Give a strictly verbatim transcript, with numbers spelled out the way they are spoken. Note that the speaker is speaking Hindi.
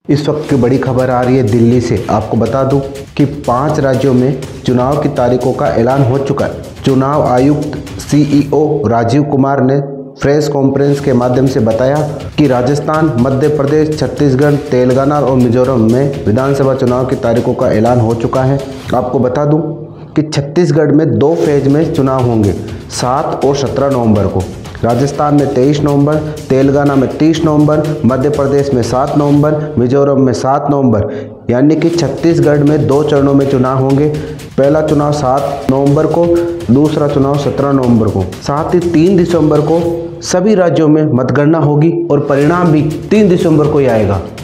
इस वक्त की बड़ी खबर आ रही है दिल्ली से। आपको बता दूं कि पांच राज्यों में चुनाव की तारीखों का ऐलान हो चुका है। चुनाव आयुक्त सीईओ राजीव कुमार ने प्रेस कॉन्फ्रेंस के माध्यम से बताया कि राजस्थान, मध्य प्रदेश, छत्तीसगढ़, तेलंगाना और मिजोरम में विधानसभा चुनाव की तारीखों का ऐलान हो चुका है। आपको बता दूं कि छत्तीसगढ़ में दो फेज में चुनाव होंगे, सात और सत्रह नवंबर को। राजस्थान में तेईस नवंबर, तेलंगाना में तीस नवंबर, मध्य प्रदेश में सात नवंबर, मिजोरम में सात नवंबर, यानी कि छत्तीसगढ़ में दो चरणों में चुनाव होंगे। पहला चुनाव सात नवंबर को, दूसरा चुनाव सत्रह नवंबर को। साथ ही तीन दिसंबर को सभी राज्यों में मतगणना होगी और परिणाम भी तीन दिसंबर को ही आएगा।